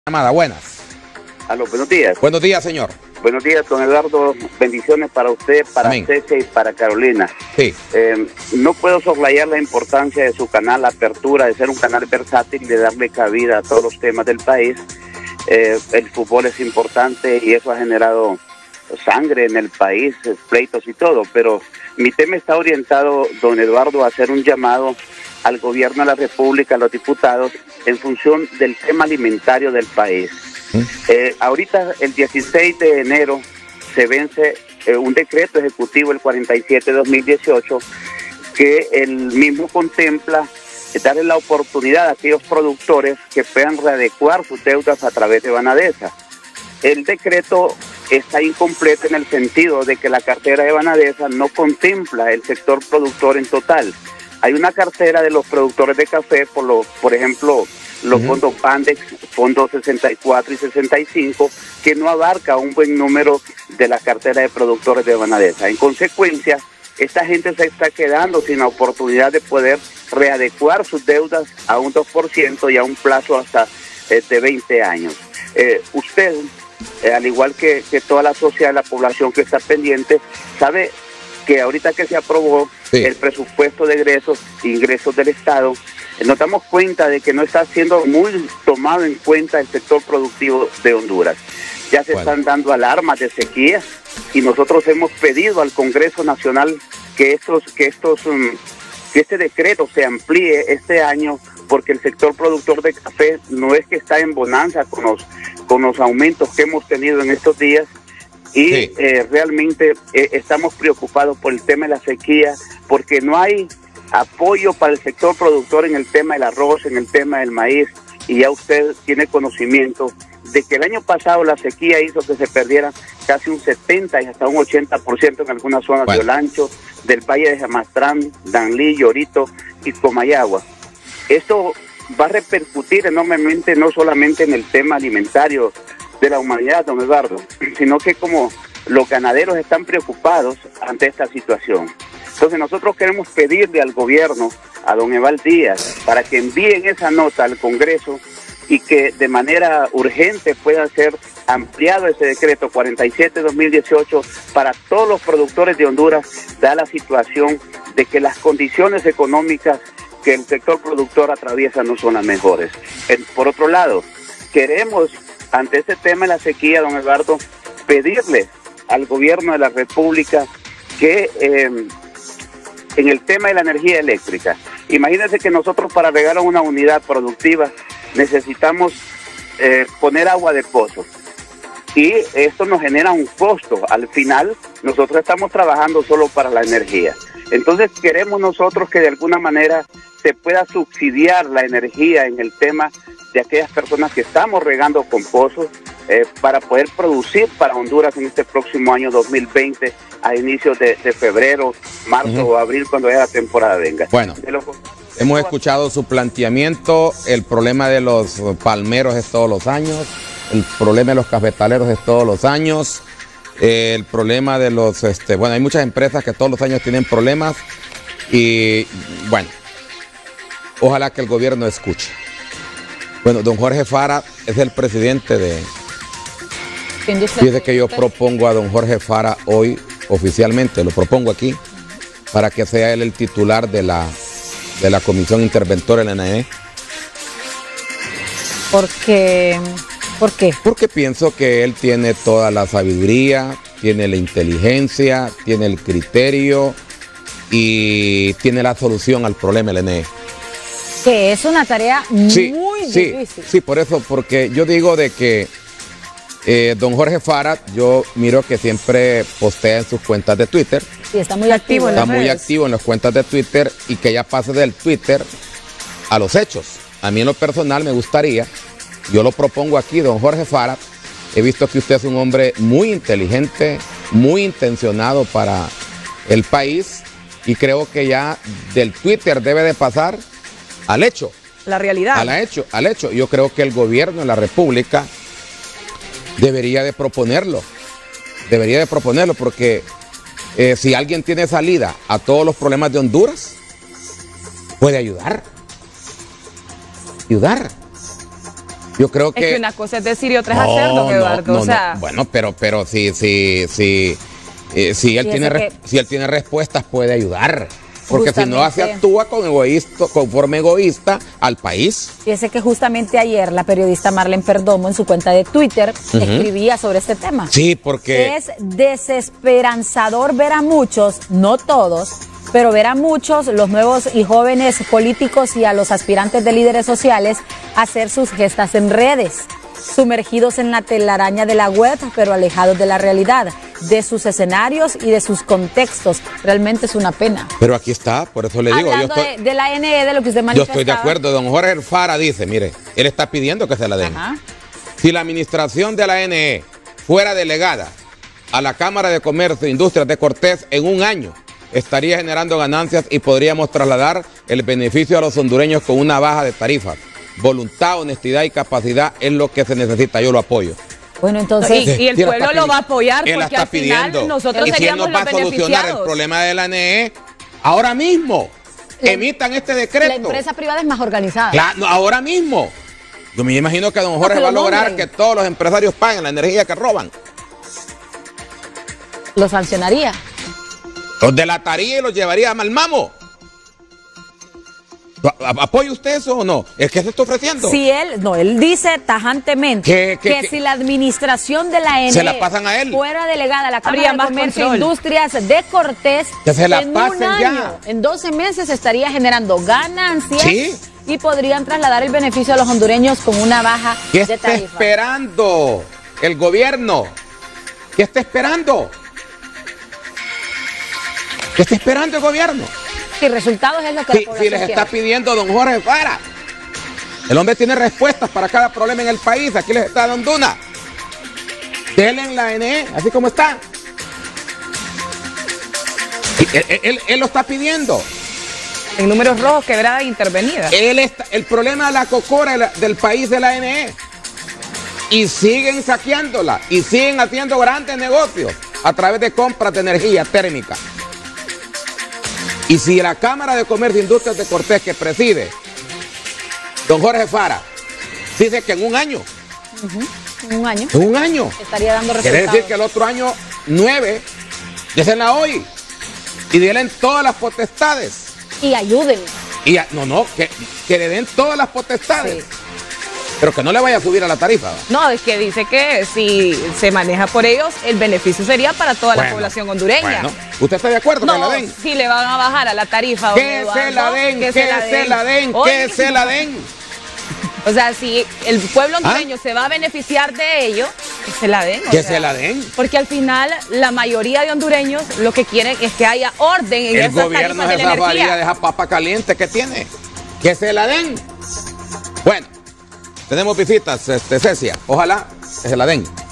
Llamada, buenas. Aló, buenos días. Buenos días, señor. Buenos días, don Eduardo. Bendiciones para usted, para Amén. Cece y para Carolina. Sí. No puedo soslayar la importancia de su canal, la apertura de ser un canal versátil, de darle cabida a todos los temas del país. El fútbol es importante y eso ha generado sangre en el país, pleitos y todo, pero mi tema está orientado, don Eduardo, a hacer un llamado al gobierno de la República, a los diputados, en función del tema alimentario del país. Ahorita, el 16 de enero, se vence un decreto ejecutivo, el 47-2018, que el mismo contempla darle la oportunidad a aquellos productores que puedan readecuar sus deudas a través de Banadesa. El decreto está incompleto en el sentido de que la cartera de Banadesa no contempla el sector productor en total. Hay una cartera de los productores de café, por ejemplo, los fondos Pandex, fondos 64 y 65, que no abarca un buen número de la cartera de productores de Banadesa. En consecuencia, esta gente se está quedando sin la oportunidad de poder readecuar sus deudas a un 2% y a un plazo hasta de 20 años. Usted, al igual que toda la sociedad, la población que está pendiente, sabe que ahorita que se aprobó el presupuesto de ingresos del Estado, nos damos cuenta de que no está siendo muy tomado en cuenta el sector productivo de Honduras. Ya se están dando alarmas de sequía y nosotros hemos pedido al Congreso Nacional que este decreto se amplíe este año, porque el sector productor de café no es que está en bonanza con los aumentos que hemos tenido en estos días. Y realmente estamos preocupados por el tema de la sequía, porque no hay apoyo para el sector productor en el tema del arroz, en el tema del maíz, y ya usted tiene conocimiento de que el año pasado la sequía hizo que se perdiera casi un 70 y hasta un 80% en algunas zonas de Olancho, del Valle de Jamastrán, Danlí, Llorito y Comayagua. Esto va a repercutir enormemente no solamente en el tema alimentario de la humanidad, don Eduardo, sino que como los ganaderos están preocupados ante esta situación. Entonces nosotros queremos pedirle al gobierno, a don Eval Díaz, para que envíen esa nota al Congreso y que de manera urgente pueda ser ampliado ese decreto 47-2018 para todos los productores de Honduras, da la situación de que las condiciones económicas que el sector productor atraviesa no son las mejores. Por otro lado, queremos, ante este tema de la sequía, don Eduardo, pedirle al gobierno de la República que en el tema de la energía eléctrica, imagínense que nosotros para regar una unidad productiva necesitamos poner agua de pozo, y esto nos genera un costo. Al final nosotros estamos trabajando solo para la energía. Entonces queremos nosotros que de alguna manera se pueda subsidiar la energía en el tema de aquellas personas que estamos regando con pozos, para poder producir para Honduras en este próximo año 2020, a inicios de febrero, marzo o abril, cuando ya la temporada venga. Bueno, hemos escuchado su planteamiento. El problema de los palmeros es todos los años, el problema de los cafetaleros es todos los años, el problema de los, hay muchas empresas que todos los años tienen problemas, y bueno, ojalá que el gobierno escuche. Bueno, don Jorge Fara es el presidente de... Fíjese que yo propongo a don Jorge Fara hoy, oficialmente, lo propongo aquí, para que sea él el titular de la Comisión Interventora de la NE. ¿Por qué? Porque pienso que él tiene toda la sabiduría, tiene la inteligencia, tiene el criterio y tiene la solución al problema del NE. Que es una tarea muy difícil. Sí, por eso, porque yo digo de que don Jorge Fara, yo miro que siempre postea en sus cuentas de Twitter. Sí, está muy activo en las redes. Está muy activo en las cuentas de Twitter, y que ya pase del Twitter a los hechos. A mí en lo personal me gustaría, yo lo propongo aquí, don Jorge Fara. He visto que usted es un hombre muy inteligente, muy intencionado para el país, y creo que ya del Twitter debe de pasar al hecho. La realidad. Al hecho. Yo creo que el gobierno de la República debería de proponerlo, porque si alguien tiene salida a todos los problemas de Honduras, puede ayudar. Yo creo que... Es que una cosa es decir y otra es hacer, don Eduardo. O sea... Bueno, pero si él tiene respuestas, puede ayudar. Porque si no, se actúa conforme egoísta al país. Fíjese que justamente ayer la periodista Marlene Perdomo en su cuenta de Twitter escribía sobre este tema. Sí, porque... Es desesperanzador ver a muchos, no todos, pero ver a muchos, los nuevos y jóvenes políticos y a los aspirantes de líderes sociales hacer sus gestas en redes, sumergidos en la telaraña de la web, pero alejados de la realidad, de sus escenarios y de sus contextos. Realmente es una pena. Pero aquí está, por eso le digo. Hablando de la NE, de lo que usted manifestaba. Yo estoy de acuerdo. Don Jorge Alfara dice, mire, él está pidiendo que se la den. Si la administración de la NE fuera delegada a la Cámara de Comercio e Industrias de Cortés en un año, estaría generando ganancias y podríamos trasladar el beneficio a los hondureños con una baja de tarifas. Voluntad, honestidad y capacidad es lo que se necesita. Yo lo apoyo. Bueno, entonces... Y el pueblo lo va a apoyar porque al final nosotros seríamos los beneficiados. Y si él nos va a solucionar el problema de la NE, ahora mismo, emitan este decreto. La empresa privada es más organizada. Claro, ahora mismo. Yo me imagino que don Jorge va a lograr que todos los empresarios paguen la energía que roban. ¿Lo sancionaría? Los delataría y los llevaría a Malmamo. ¿Apoya usted eso o no? ¿Es que se está ofreciendo? Si él dice tajantemente que si la administración de la NE se la pasan a él, fuera delegada a la Cámara de Comercio e Industrias de Cortés, que se la pasen ya. En 12 meses estaría generando ganancias. ¿Sí? Y podrían trasladar el beneficio a los hondureños con una baja de tarifa. ¿Qué está esperando el gobierno? ¿Qué está esperando? ¿Qué está esperando el gobierno? Y resultados es lo que la población si les está pidiendo don Jorge Alfara. El hombre tiene respuestas para cada problema en el país. Aquí les está dando una. Denle en la NE, así como está. Él lo está pidiendo. En números rojos, quebrada e intervenida. El problema de la cocora del país de la NE. Y siguen saqueándola. Y siguen haciendo grandes negocios a través de compras de energía térmica. Y si la Cámara de Comercio e Industrias de Cortés, que preside don Jorge Alfara, dice que en un año. En un año. Estaría dando resultados. Quiere decir que el otro año 9, déjenla hoy. Y denle todas las potestades. Y ayuden. Que le den todas las potestades. Sí. Pero que no le vaya a subir a la tarifa. No, es que dice que si se maneja por ellos, el beneficio sería para toda la población hondureña. Bueno, ¿usted está de acuerdo que la den? Si le van a bajar a la tarifa. Que se la den, que se la den. O sea, si el pueblo hondureño se va a beneficiar de ello, que se la den. Que se la den. Porque al final, la mayoría de hondureños lo que quieren es que haya orden en esas tarifas de la energía. El gobierno es esa varilla de esa papa caliente que tiene. Que se la den. Bueno. Tenemos visitas, Cecia. Ojalá que se la den.